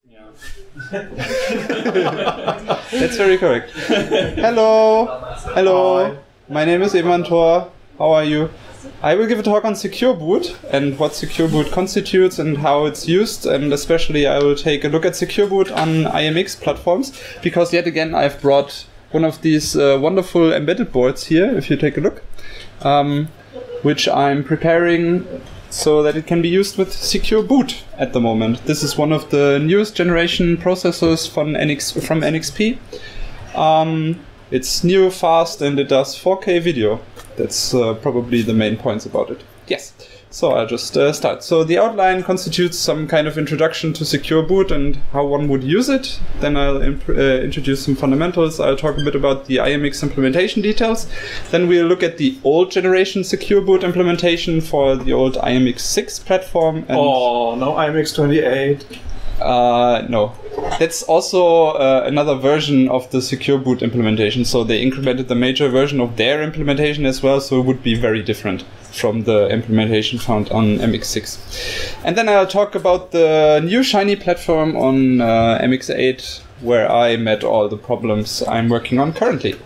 Yeah. That's very correct. Hello. Hello. Hi. My name is Eman Thor. How are you? I will give a talk on Secure Boot and what Secure Boot constitutes and how it's used, and especially I will take a look at Secure Boot on IMX platforms, because yet again I've brought one of these wonderful embedded boards here, if you take a look, which I'm preparing so that it can be used with Secure Boot at the moment. This is one of the newest generation processors from NXP. It's new, fast, and it does 4K video. That's probably the main points about it. Yes. So I'll just start. So the outline constitutes some kind of introduction to Secure Boot and how one would use it. Then I'll introduce some fundamentals. I'll talk a bit about the IMX implementation details. Then we'll look at the old generation Secure Boot implementation for the old IMX 6 platform. And no IMX 28. No. That's also another version of the Secure Boot implementation. So they incremented the major version of their implementation as well, so it would be very different from the implementation found on MX6. And then I'll talk about the new shiny platform on MX8, where I met all the problems I'm working on currently.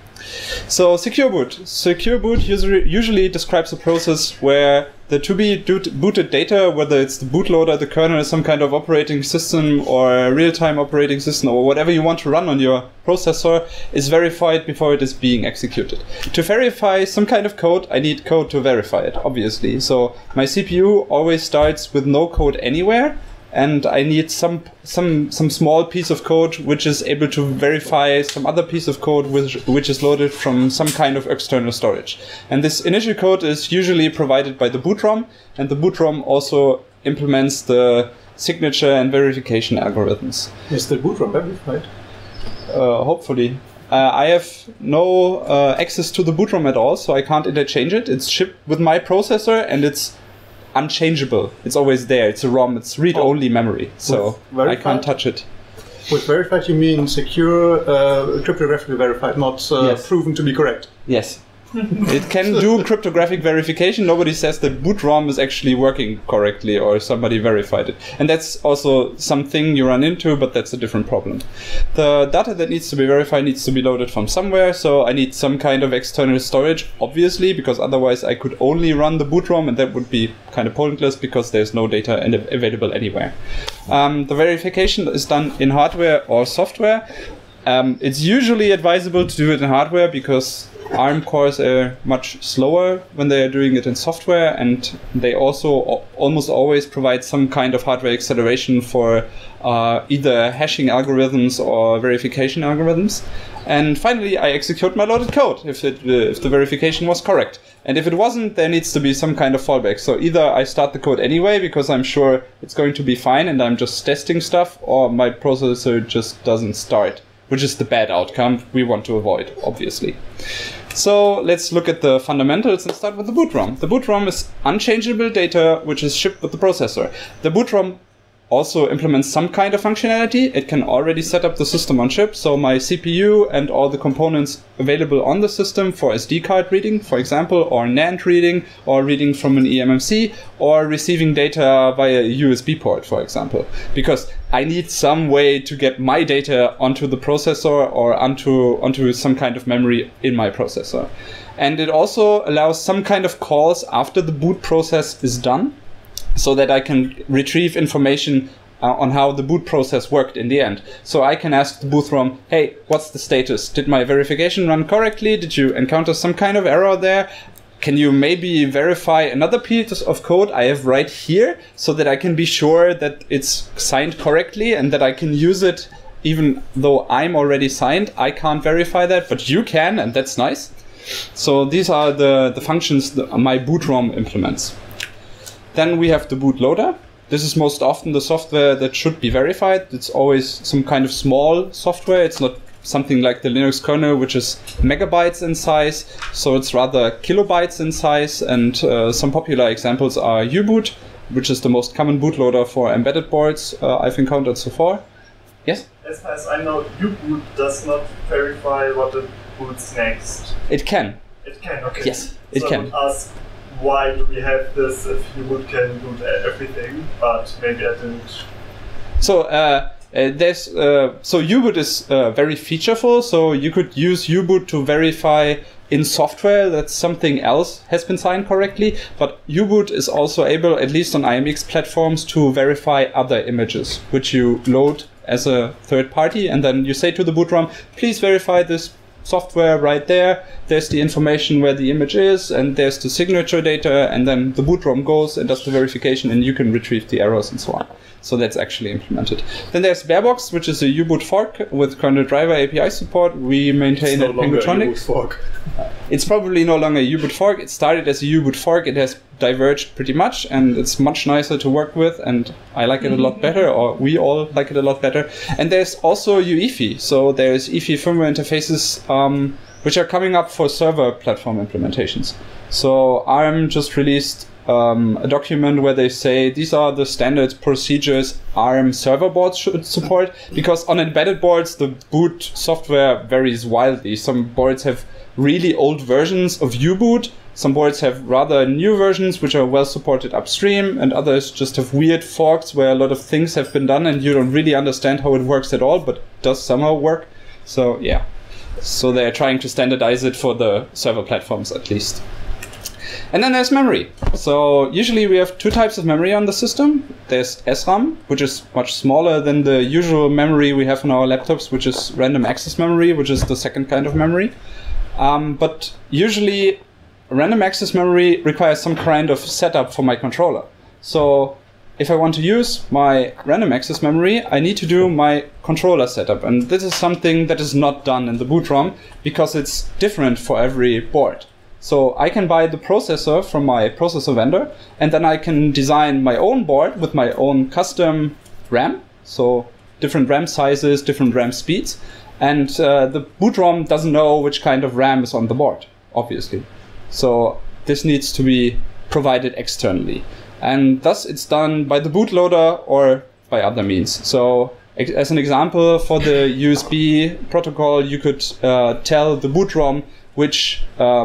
So Secure Boot. Secure Boot usually describes a process where the to-be booted data, whether it's the bootloader, the kernel, some kind of operating system, or a real-time operating system, or whatever you want to run on your processor, is verified before it is being executed. To verify some kind of code, I need code to verify it, obviously. So my CPU always starts with no code anywhere, and I need some small piece of code which is able to verify some other piece of code which is loaded from some kind of external storage. And this initial code is usually provided by the boot ROM, and the boot ROM also implements the signature and verification algorithms. Is the boot ROM verified? Hopefully. I have no access to the boot ROM at all, so I can't interchange it. It's shipped with my processor, and it's unchangeable. It's always there. It's a ROM. It's read-only memory, so I can't touch it. With verified, you mean secure, cryptographically verified, not Yes. proven to be correct? Yes. It can do cryptographic verification. Nobody says that boot ROM is actually working correctly or somebody verified it. And that's also something you run into, but that's a different problem. The data that needs to be verified needs to be loaded from somewhere, so I need some kind of external storage, obviously, because otherwise I could only run the boot ROM, and that would be kind of pointless because there's no data available anywhere. The verification is done in hardware or software. It's usually advisable to do it in hardware because ARM cores are much slower when they are doing it in software, and they also almost always provide some kind of hardware acceleration for either hashing algorithms or verification algorithms. And finally, I execute my loaded code if the verification was correct. And if it wasn't, there needs to be some kind of fallback. So either I start the code anyway because I'm sure it's going to be fine and I'm just testing stuff, or my processor just doesn't start, which is the bad outcome we want to avoid, obviously. So let's look at the fundamentals and start with the boot ROM. The boot ROM is unchangeable data which is shipped with the processor. The boot ROM also implements some kind of functionality. It can already set up the system on chip, so my CPU and all the components available on the system for SD card reading, for example, or NAND reading, or reading from an eMMC, or receiving data via a USB port, for example. Because I need some way to get my data onto the processor or onto some kind of memory in my processor. And it also allows some kind of calls after the boot process is done, so that I can retrieve information on how the boot process worked in the end. So I can ask the boot ROM, hey, what's the status? Did my verification run correctly? Did you encounter some kind of error there? Can you maybe verify another piece of code I have right here so that I can be sure that it's signed correctly and that I can use it even though I'm already signed? I can't verify that, but you can, and that's nice. So these are the functions that my boot ROM implements. Then we have the bootloader. This is most often the software that should be verified. It's always some kind of small software. It's not something like the Linux kernel, which is megabytes in size. So it's rather kilobytes in size. And some popular examples are U-Boot, which is the most common bootloader for embedded boards I've encountered so far. Yes? As far as I know, U-Boot does not verify what it boots next. It can. It can, okay. Yes, it can. I would ask, why do we have this if U-Boot can boot everything, but maybe I didn't. So So U-Boot is very featureful, so you could use U-Boot to verify in software that something else has been signed correctly, but U-Boot is also able, at least on IMX platforms, to verify other images, which you load as a third party, and then you say to the boot ROM, please verify this software right there. There's the information where the image is, and there's the signature data, and then the boot ROM goes and does the verification, and you can retrieve the errors and so on. So that's actually implemented. Then there's Barebox, which is a U-Boot fork with kernel driver API support. We maintain at Pengutronics. It's probably no longer a U-Boot fork. It started as a U-Boot fork. It has diverged pretty much, and it's much nicer to work with, and I like it a lot better, or we all like it a lot better. And there's also UEFI. So there's EFI firmware interfaces, which are coming up for server platform implementations. So ARM just released a document where they say these are the standard procedures ARM server boards should support, because on embedded boards the boot software varies wildly. Some boards have really old versions of U-Boot, some boards have rather new versions which are well supported upstream, and others just have weird forks where a lot of things have been done and you don't really understand how it works at all, but it does somehow work. So yeah, so they're trying to standardize it for the server platforms at least. And then there's memory. So usually we have two types of memory on the system. There's SRAM, which is much smaller than the usual memory we have on our laptops, which is random access memory, which is the second kind of memory. But usually random access memory requires some kind of setup for my controller. So if I want to use my random access memory, I need to do my controller setup. And this is something that is not done in the boot ROM because it's different for every board. So I can buy the processor from my processor vendor, and then I can design my own board with my own custom RAM. So different RAM sizes, different RAM speeds. And the boot ROM doesn't know which kind of RAM is on the board, obviously. So this needs to be provided externally. And thus it's done by the bootloader or by other means. So as an example, for the USB protocol, you could tell the boot ROM which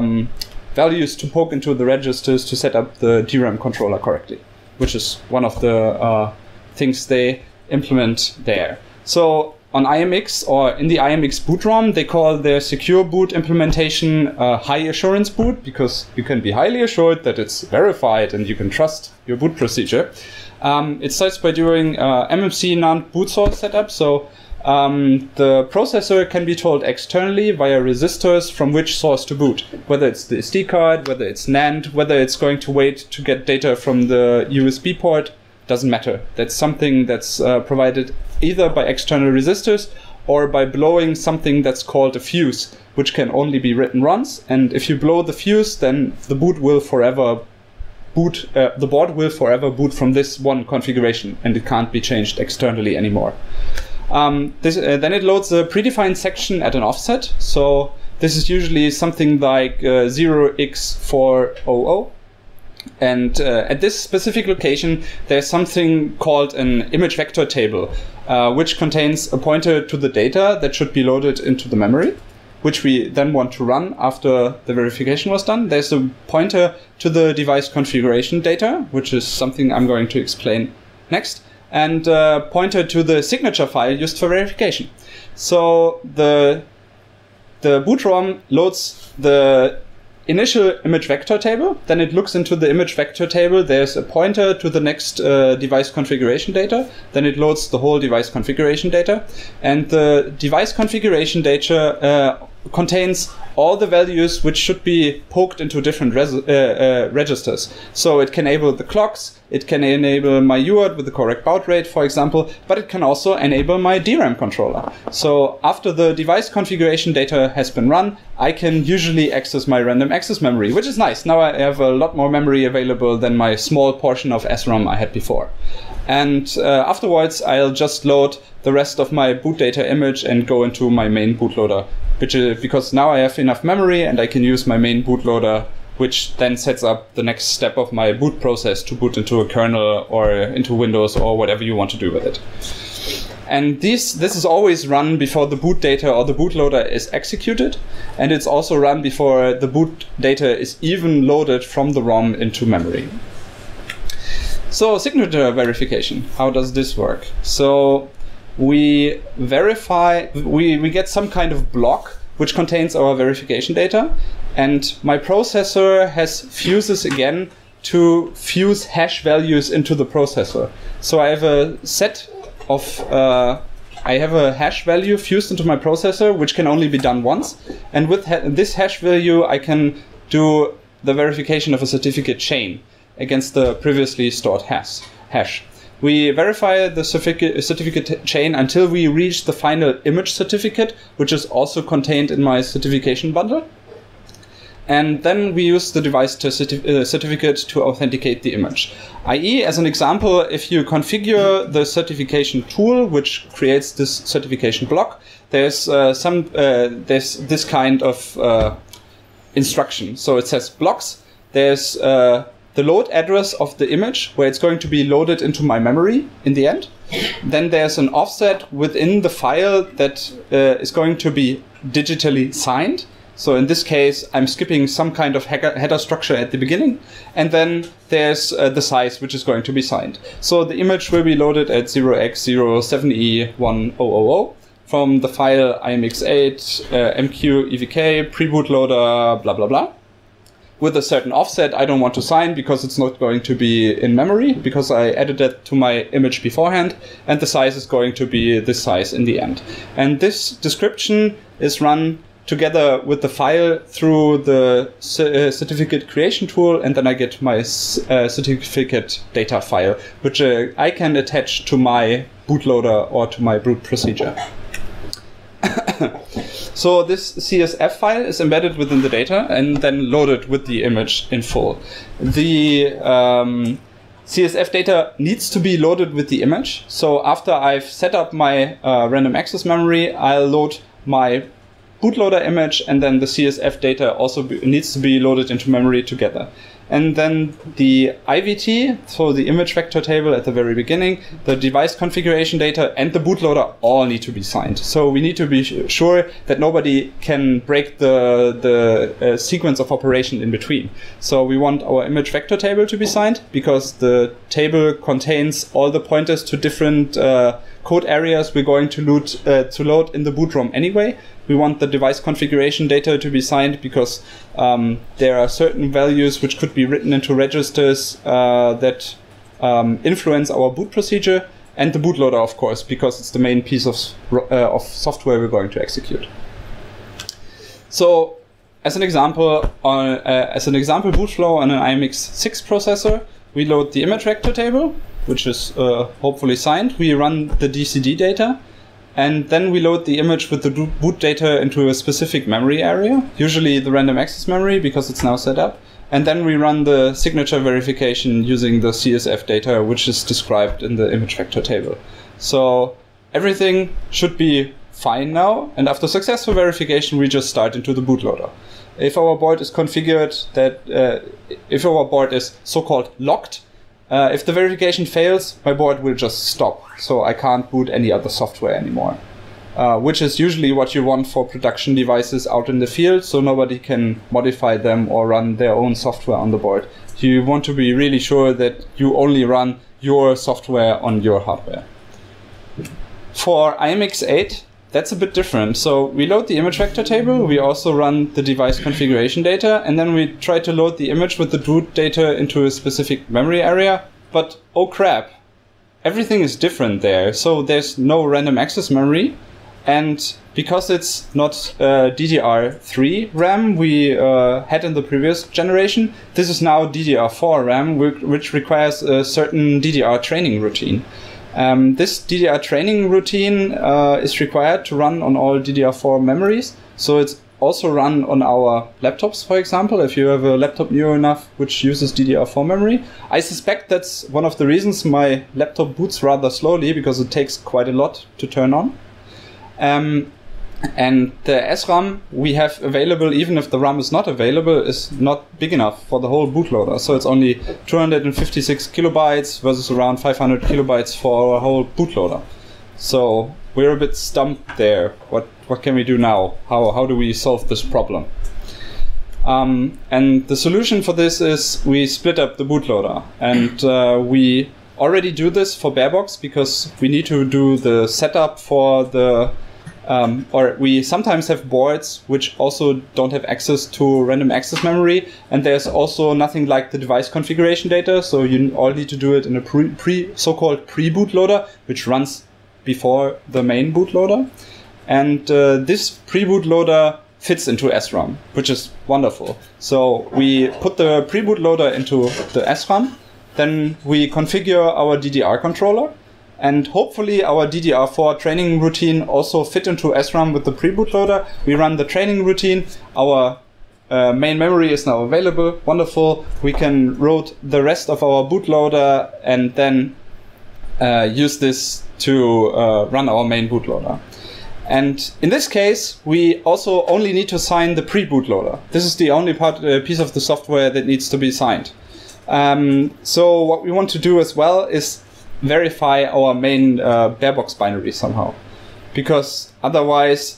values to poke into the registers to set up the DRAM controller correctly, which is one of the things they implement there. So on IMX, or in the IMX boot ROM, they call their secure boot implementation high assurance boot, because you can be highly assured that it's verified and you can trust your boot procedure. It starts by doing MMC NAND boot source setup. So the processor can be told externally via resistors from which source to boot, whether it's the SD card, whether it's NAND, whether it's going to wait to get data from the USB port, doesn't matter. That's something that's provided either by external resistors or by blowing something that's called a fuse, which can only be written once. And if you blow the fuse, then the boot will forever boot, the board will forever boot from this one configuration, and it can't be changed externally anymore. Then it loads a predefined section at an offset. So this is usually something like 0x400. And at this specific location, there's something called an image vector table, which contains a pointer to the data that should be loaded into the memory, which we then want to run after the verification was done. There's a pointer to the device configuration data, which is something I'm going to explain next, and a pointer to the signature file used for verification. So the boot ROM loads the initial image vector table, then it looks into the image vector table, there's a pointer to the next device configuration data, then it loads the whole device configuration data, and the device configuration data contains all the values which should be poked into different registers. So it can enable the clocks, it can enable my UART with the correct baud rate, for example, but it can also enable my DRAM controller. So after the device configuration data has been run, I can usually access my random access memory, which is nice. Now I have a lot more memory available than my small portion of SRAM I had before. And afterwards, I'll just load the rest of my boot data image and go into my main bootloader, which is because now I have enough memory and I can use my main bootloader, which then sets up the next step of my boot process to boot into a kernel or into Windows or whatever you want to do with it. And this is always run before the boot data or the bootloader is executed, and it's also run before the boot data is even loaded from the ROM into memory. So signature verification, how does this work? So we verify, we get some kind of block which contains our verification data, and my processor has fuses again to fuse hash values into the processor. So I have a set of I have a hash value fused into my processor, which can only be done once, and with this hash value I can do the verification of a certificate chain against the previously stored hash. We verify the certificate chain until we reach the final image certificate, which is also contained in my certification bundle. And then we use the device certificate to authenticate the image. i.e., as an example, if you configure the certification tool, which creates this certification block, there's there's this kind of instruction. So it says blocks. There's the load address of the image, where it's going to be loaded into my memory in the end. Then there's an offset within the file that is going to be digitally signed. So in this case, I'm skipping some kind of header structure at the beginning. And then there's the size, which is going to be signed. So the image will be loaded at 0x07E1000 from the file imx8 mq-evk pre-bootloader blah blah blah. With a certain offset I don't want to sign because it's not going to be in memory, because I added that to my image beforehand, and the size is going to be this size in the end. And this description is run together with the file through the certificate creation tool, and then I get my certificate data file, which I can attach to my bootloader or to my boot procedure. So this CSF file is embedded within the data and then loaded with the image in full. The CSF data needs to be loaded with the image. So after I've set up my random access memory, I'll load my bootloader image, and then the CSF data also needs to be loaded into memory together. And then the IVT, so the image vector table at the very beginning, the device configuration data, and the bootloader all need to be signed. So we need to be sure that nobody can break the sequence of operation in between. So we want our image vector table to be signed, because the table contains all the pointers to different code areas we're going to load in the boot ROM anyway. We want the device configuration data to be signed because there are certain values which could be written into registers that influence our boot procedure, and the bootloader, of course, because it's the main piece of software we're going to execute. So, as an example, boot flow on an IMX6 processor, we load the image vector table, which is hopefully signed. We run the DCD data. And then we load the image with the boot data into a specific memory area, usually the random access memory, because it's now set up. And then we run the signature verification using the CSF data, which is described in the image vector table. So everything should be fine now. And after successful verification, we just start into the bootloader. If our board is configured if our board is so-called locked, if the verification fails, my board will just stop, so I can't boot any other software anymore. Which is usually what you want for production devices out in the field, so nobody can modify them or run their own software on the board. You want to be really sure that you only run your software on your hardware. For IMX8, that's a bit different. So we load the image vector table, we also run the device configuration data, and then we try to load the image with the boot data into a specific memory area. But oh crap, everything is different there. So there's no random access memory, and because it's not DDR3 RAM we had in the previous generation, this is now DDR4 RAM, which requires a certain DDR training routine. This DDR training routine is required to run on all DDR4 memories, so it's also run on our laptops, for example, if you have a laptop new enough which uses DDR4 memory. I suspect that's one of the reasons my laptop boots rather slowly, because it takes quite a lot to turn on. And the SRAM we have available, even if the RAM is not available, is not big enough for the whole bootloader. So it's only 256 kilobytes versus around 500 kilobytes for our whole bootloader. So we're a bit stumped there. What can we do now? How do we solve this problem? And the solution for this is we split up the bootloader, and we already do this for Barebox because we need to do the setup for the or we sometimes have boards which also don't have access to random access memory, and there's also nothing like the device configuration data, so you all need to do it in a so-called pre-bootloader, which runs before the main bootloader. And this pre-bootloader fits into SRAM, which is wonderful. So we put the pre-bootloader into the SRAM, then we configure our DDR controller, and hopefully our DDR4 training routine also fit into SRAM with the pre-bootloader. We run the training routine. Our main memory is now available. Wonderful. We can load the rest of our bootloader and then use this to run our main bootloader. And in this case, we also only need to sign the pre-bootloader. This is the only piece of the software that needs to be signed. So what we want to do as well is verify our main Barebox binary somehow, because otherwise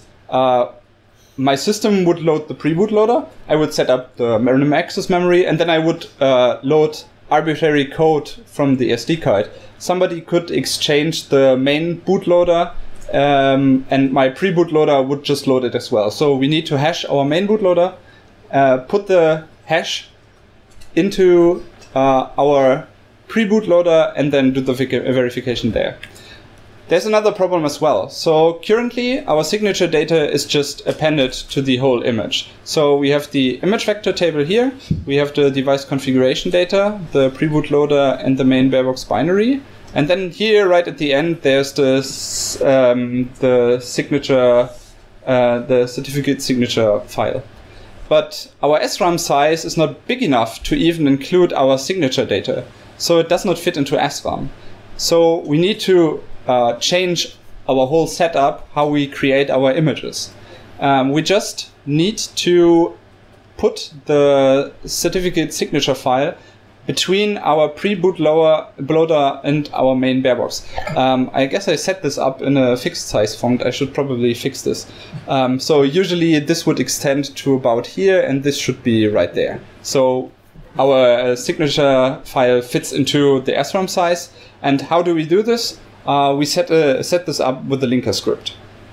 my system would load the pre-bootloader, I would set up the random access memory, and then I would load arbitrary code from the SD card. Somebody could exchange the main bootloader and my pre-bootloader would just load it as well. So we need to hash our main bootloader, put the hash into our pre-bootloader, and then do the verification there. There's another problem as well. So currently our signature data is just appended to the whole image. So we have the image vector table here, we have the device configuration data, the pre-bootloader, and the main Barebox binary. And then here, right at the end, there's this, the signature, the certificate signature file. But our SRAM size is not big enough to even include our signature data. So it does not fit into SRAM. So we need to change our whole setup, how we create our images. We just need to put the certificate signature file between our pre-bootloader and our main Barebox. I guess I set this up in a fixed size font. I should probably fix this. So usually this would extend to about here, and this should be right there. So our signature file fits into the SRAM size. And how do we do this? We set this up with the linker script.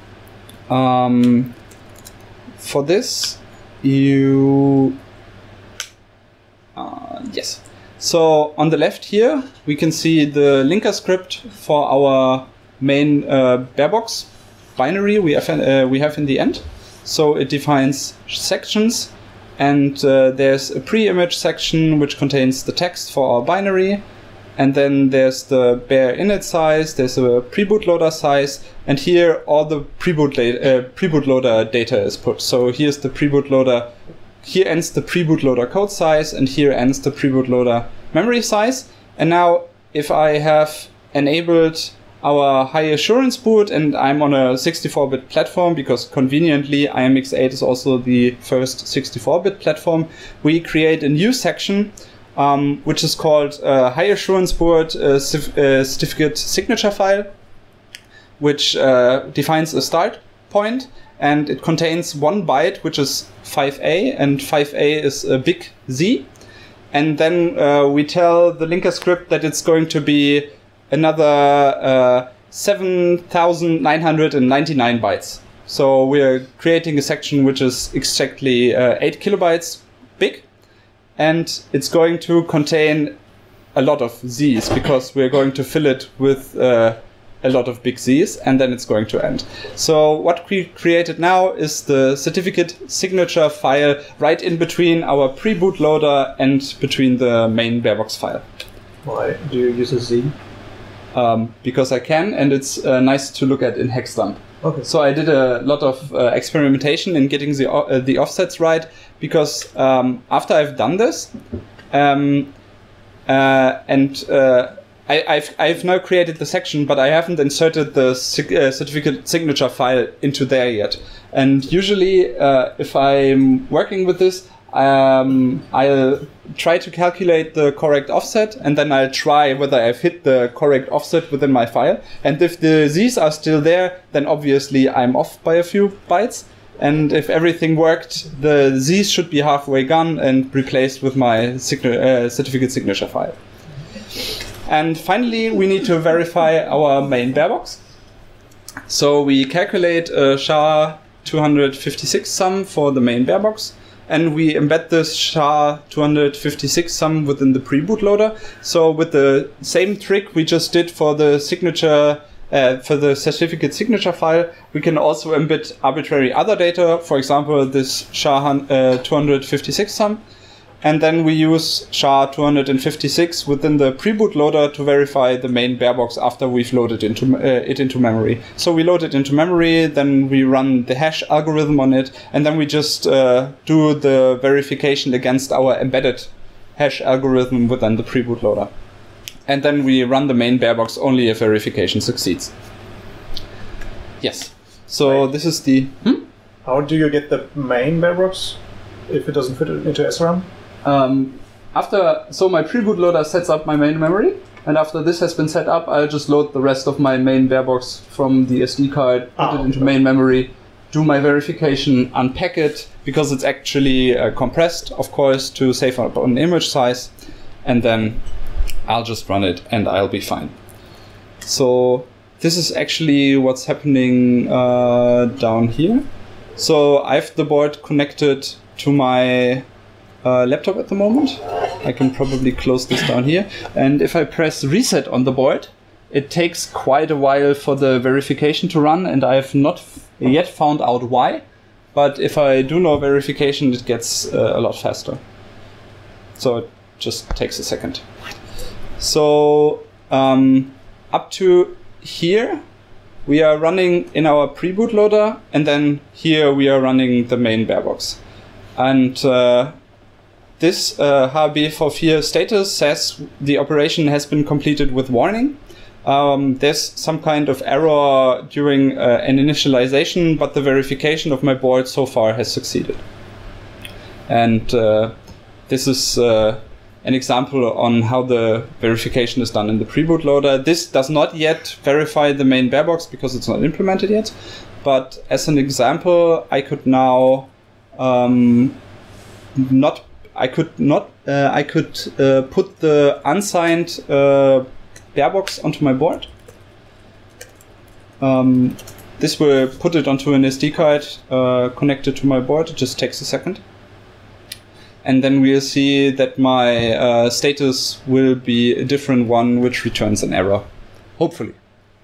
For this, yes. So on the left here, we can see the linker script for our main Barebox binary we have in the end. So it defines sections, and there's a pre-image section which contains the text for our binary. And then there's the bare init size, there's a pre-bootloader size, and here all the pre-bootloader data is put. So here's the pre-bootloader. Here ends the pre-bootloader code size, and here ends the pre-bootloader memory size. And now if I have enabled our high assurance boot and I'm on a 64-bit platform, because conveniently IMX8 is also the first 64-bit platform, we create a new section which is called high assurance boot certificate signature file, which defines a start point. And it contains 1 byte, which is 5A, and 5A is a big Z. And then we tell the linker script that it's going to be another 7,999 bytes. So we're creating a section which is exactly 8 kilobytes big. And it's going to contain a lot of Z's, because we're going to fill it with a lot of big Z's, and then it's going to end. So what we created now is the certificate signature file right in between our pre-bootloader and between the main Barebox file. Why do you use a Z? Because I can, and it's nice to look at in Hexdump. Okay. So I did a lot of experimentation in getting the offsets right, because after I've done this, I've now created the section, but I haven't inserted the certificate signature file into there yet. And usually, if I'm working with this, I'll try to calculate the correct offset, and then I'll try whether I've hit the correct offset within my file. And if the Z's are still there, then obviously I'm off by a few bytes. And if everything worked, the Z's should be halfway gone and replaced with my certificate signature file. And finally, we need to verify our main barebox. So we calculate a SHA-256 sum for the main barebox, and we embed this SHA-256 sum within the pre-bootloader. So with the same trick we just did for the signature, for the certificate signature file, we can also embed arbitrary other data, for example, this SHA-256 sum. And then we use SHA-256 within the pre-bootloader to verify the main barebox after we've loaded it into memory. So we load it into memory, then we run the hash algorithm on it, and then we just do the verification against our embedded hash algorithm within the pre-bootloader. And then we run the main barebox only if verification succeeds. Yes. So this is the... How do you get the main barebox if it doesn't fit into SRAM? So my pre-bootloader sets up my main memory, and after this has been set up, I'll just load the rest of my main barebox from the SD card, put it into main memory, do my verification, unpack it, because it's actually compressed, of course, to save up on image size, and then I'll just run it and I'll be fine. So this is actually what's happening down here. So I have the board connected to my laptop at the moment. I can probably close this down here. And if I press reset on the board, it takes quite a while for the verification to run, and I have not yet found out why. But if I do no verification, it gets a lot faster. So it just takes a second. So up to here, we are running in our pre-bootloader, and then here we are running the main barebox. And this HB44 status says the operation has been completed with warning. There's some kind of error during an initialization, but the verification of my board so far has succeeded. And this is an example on how the verification is done in the pre-bootloader. This does not yet verify the main barebox because it's not implemented yet. But as an example, I could now I could put the unsigned barebox onto my board. This will put it onto an SD card connected to my board. It just takes a second. And then we'll see that my status will be a different one, which returns an error. Hopefully.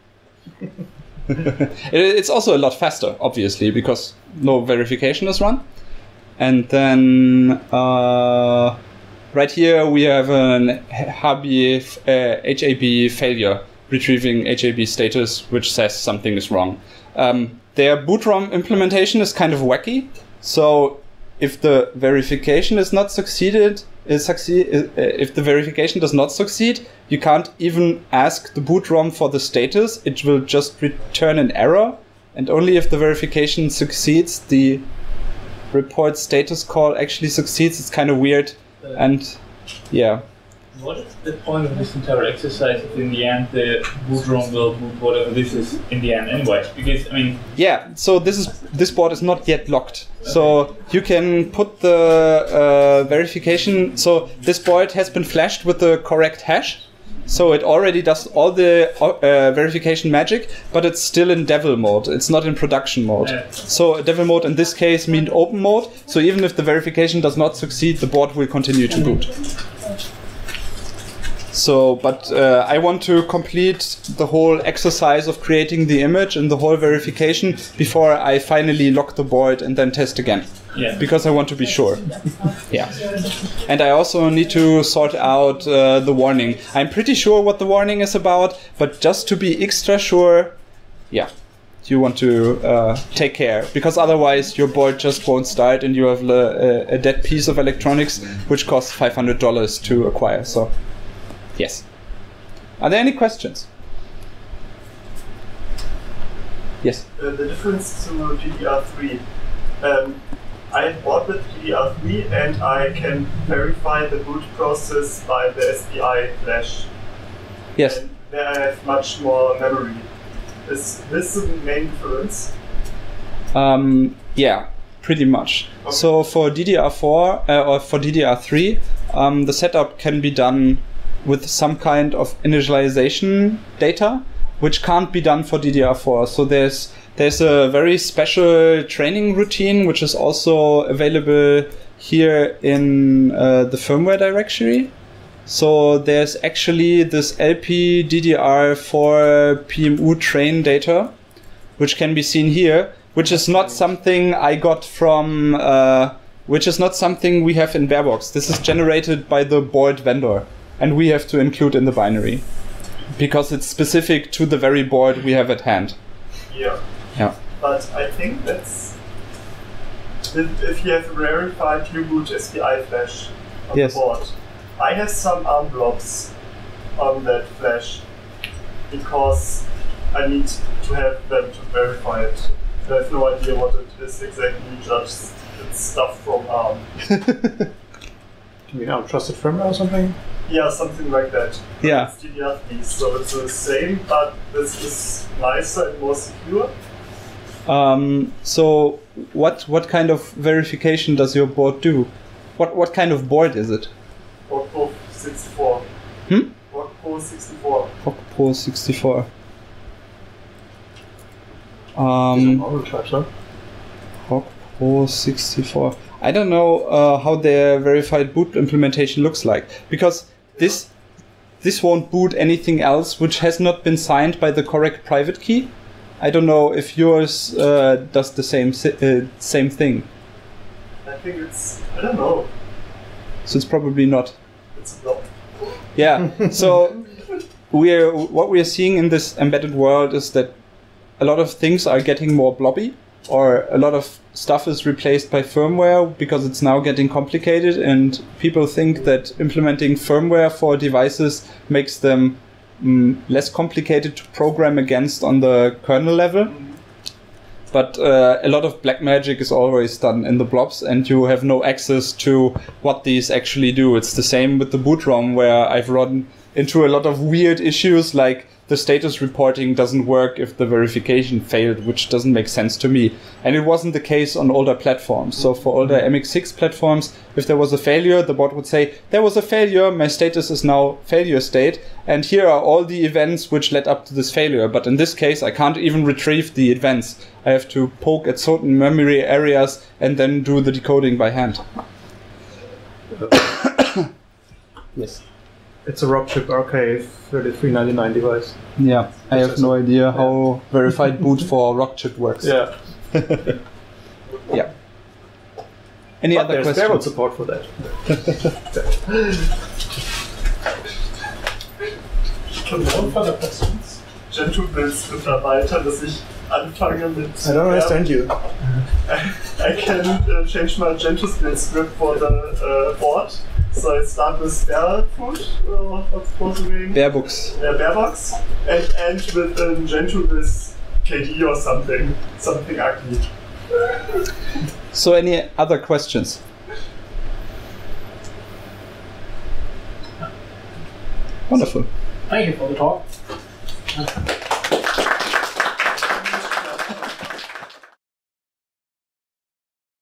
It's also a lot faster, obviously, because no verification is run. And then right here we have an HAB failure, retrieving HAB status, which says something is wrong. Their boot ROM implementation is kind of wacky. So if the verification is not succeeded, if the verification does not succeed, you can't even ask the boot ROM for the status. It will just return an error, and only if the verification succeeds, the report status call actually succeeds. It's kind of weird, and yeah. What is the point of this entire exercise if in the end the boot ROM will boot whatever this is in the end anyway? Because, I mean... Yeah, so this board is not yet locked. Okay. So you can put the verification... So this board has been flashed with the correct hash. So it already does all the verification magic, but it's still in devil mode. It's not in production mode. Yeah. So devil mode in this case means open mode. So even if the verification does not succeed, the board will continue to boot. So, but I want to complete the whole exercise of creating the image and the whole verification before I finally lock the board and then test again. Yeah. Because I want to be sure. Yeah. And I also need to sort out the warning. I'm pretty sure what the warning is about, but just to be extra sure, yeah, you want to take care, because otherwise your board just won't start and you have a dead piece of electronics which costs $500 to acquire. So. Yes. Are there any questions? Yes. The difference to GDR3. I bought with GDR3 and I can verify the boot process by the SPI flash. Yes. And there I have much more memory. Is this the main difference? Yeah, pretty much. Okay. So for DDR4 or for DDR3, the setup can be done with some kind of initialization data, which can't be done for DDR4. So there's a very special training routine, which is also available here in the firmware directory. So there's actually this LP DDR4 PMU train data, which can be seen here, which is not something I got from, which is not something we have in Barebox. This is generated by the board vendor, and we have to include in the binary because it's specific to the very board we have at hand. Yeah. Yeah. But I think that's if you have verified U-boot SPI flash on Yes. the board. I have some ARM blobs on that flash because I need to have them to verify it. I have no idea what it is exactly, just it's stuff from ARM. You mean trusted firmware or something? Yeah, something like that. Yeah. It's DDR3, so it's the same, but this is nicer and more secure. So what kind of verification does your board do? What kind of board is it? Rockpro 64. Rockpro 64. Rockpro 64. Model types, huh? Rockpro 64. I don't know how their verified boot implementation looks like, because this won't boot anything else which has not been signed by the correct private key. I don't know if yours does the same thing. I think it's, I don't know, So it's probably not. it's not. Yeah. So what we are seeing in this embedded world is that a lot of things are getting more blobby, or a lot of stuff is replaced by firmware because it's now getting complicated, and people think that implementing firmware for devices makes them less complicated to program against on the kernel level. But a lot of black magic is always done in the blobs, and you have no access to what these actually do. It's the same with the boot ROM, where I've run into a lot of weird issues, like the status reporting doesn't work if the verification failed, which doesn't make sense to me. And it wasn't the case on older platforms. So for older MX6 platforms, if there was a failure, the bot would say, there was a failure, my status is now failure state, and here are all the events which led up to this failure. But in this case, I can't even retrieve the events. I have to poke at certain memory areas and then do the decoding by hand. Yes. It's a Rockchip RK3399 device. Yeah, I have no idea how verified boot for Rockchip works. Yeah. Yeah. Any But other there's questions? Barebox support for that. No further questions? Gentoo willst bitte erweitern, dass ich anfange mit... I don't understand you. I can change my Gentoo build script for the board. So I start with Barefoot, what's supposed to be? Barebox. Barebox, and end with Gentoo with KD or something ugly. So any other questions? Wonderful. Thank you for the talk.